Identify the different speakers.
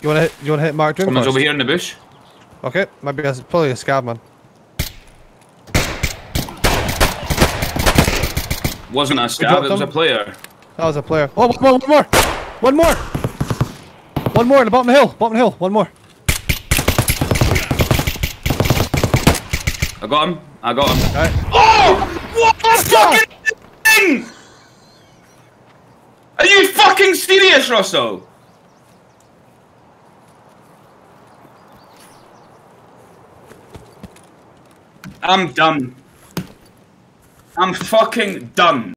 Speaker 1: You wanna hit Mark Doom
Speaker 2: Someone's
Speaker 1: first?
Speaker 2: over here in the bush.
Speaker 1: Okay, maybe that's probably a scab man.
Speaker 2: Wasn't a scab, it was a player.
Speaker 1: That was a player. Oh, one more! One more! One more in the bottom of the hill! Bottom of the hill, one more.
Speaker 2: I got him. I got him.
Speaker 1: Right.
Speaker 2: Oh! What the fucking thing? Are you fucking serious, Russell? I'm done. I'm fucking done.